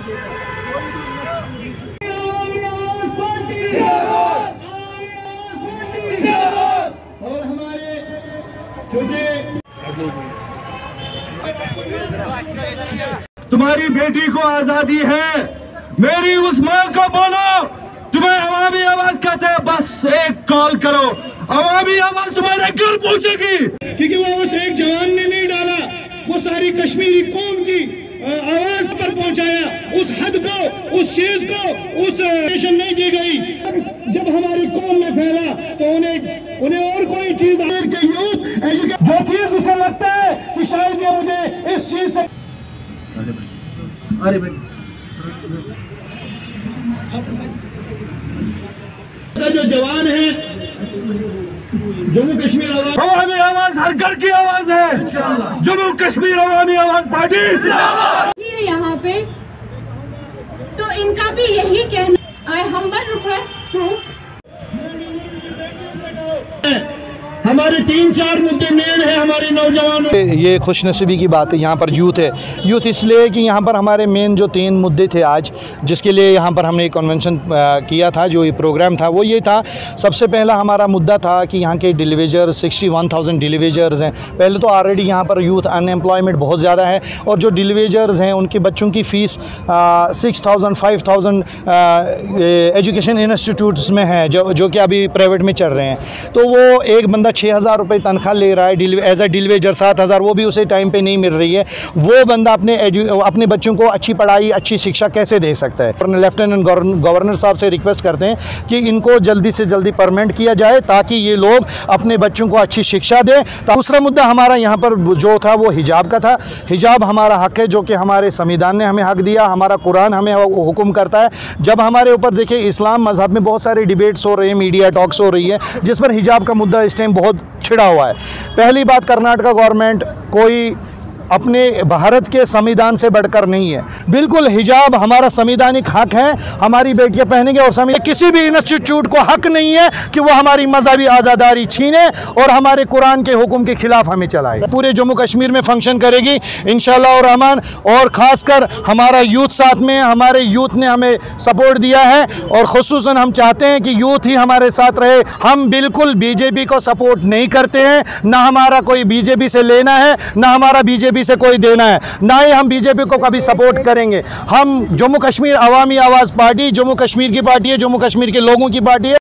और हमारे तुम्हारी बेटी को आजादी है, मेरी उस मां को बोलो तुम्हें अवामी आवाज कहते हैं, बस एक कॉल करो, अवामी आवाज तुम्हारे घर पहुंचेगी। क्योंकि वो बस एक जवान ने नहीं डाला, वो सारी कश्मीरी कौम की आवाज पर पहुंचाया, उस हद को, उस चीज को, उस नेशन नहीं दी गई। जब हमारी कौम में फैला तो उन्हें और कोई चीज के यूथ जो चीज उसे लगता है कि शायद ये मुझे इस चीज से जो जवान है, जम्मू कश्मीर अवामी आवाज हर घर की आवाज है, जम्मू कश्मीर अवामी आवाज पार्टी यहाँ पे। तो इनका भी यही कहना, आई हम्बल रिक्वेस्ट टू हमारे 3-4 मुद्दे मेन है हमारे नौजवानों। ये खुशनसीबी की बात है, यहाँ पर यूथ है। यूथ इसलिए कि यहाँ पर हमारे मेन जो 3 मुद्दे थे आज, जिसके लिए यहाँ पर हमने एक कन्वेंशन किया था, जो ये प्रोग्राम था वो ये था। सबसे पहला हमारा मुद्दा था कि यहाँ के डिलीवेजर 61,000 डिलीवेजर्स हैं। पहले तो ऑलरेडी यहाँ पर यूथ अनएम्प्लॉयमेंट बहुत ज़्यादा है, और जो डिलीवेजर्स हैं उनके बच्चों की फ़ीस 6,000 5,000 एजुकेशन इंस्टीट्यूट्स में है, जो कि अभी प्राइवेट में चल रहे हैं। तो वो एक बंदा 6,000 रुपये तनख्वाह ले रहा है एज ए डिलीवेजर, 7,000 वो भी उसे टाइम पे नहीं मिल रही है। वो बंदा अपने बच्चों को अच्छी पढ़ाई, अच्छी शिक्षा कैसे दे सकता है? और लेफ्टिनेंट गवर्नर साहब से रिक्वेस्ट करते हैं कि इनको जल्दी से जल्दी परमानेंट किया जाए, ताकि ये लोग अपने बच्चों को अच्छी शिक्षा दें। दूसरा मुद्दा हमारा यहाँ पर जो था वो हिजाब का था। हिजाब हमारा हक है, जो कि हमारे संविधान ने हमें हक दिया, हमारा कुरान हमें हुक्म करता है। जब हमारे ऊपर देखिए इस्लाम मज़हब में बहुत सारे डिबेट्स हो रहे हैं, मीडिया टॉक्स हो रही है, जिस पर हिजाब का मुद्दा इस टाइम बहुत छिड़ा हुआ है। पहली बात, कर्नाटका गवर्नमेंट कोई अपने भारत के संविधान से बढ़कर नहीं है। बिल्कुल हिजाब हमारा संवैधानिक हक है, हमारी बेटियां पहनेंगे, और किसी भी इंस्टीट्यूट को हक नहीं है कि वो हमारी मजहबी आज़ादारी छीने और हमारे कुरान के हुक्म के खिलाफ हमें चलाए। पूरे जम्मू कश्मीर में फंक्शन करेगी इंशाअल्लाह और रहमान, और ख़ासकर हमारा यूथ साथ में, हमारे यूथ ने हमें सपोर्ट दिया है, और ख़ुसूसन हम चाहते हैं कि यूथ ही हमारे साथ रहे। हम बिल्कुल बीजेपी को सपोर्ट नहीं करते हैं, ना हमारा कोई बीजेपी से लेना है, ना हमारा बीजेपी से कोई देना है, ना ही हम बीजेपी को कभी सपोर्ट करेंगे। हम जम्मू कश्मीर अवामी आवाज़ पार्टी जम्मू कश्मीर की पार्टी है, जम्मू कश्मीर के लोगों की पार्टी है।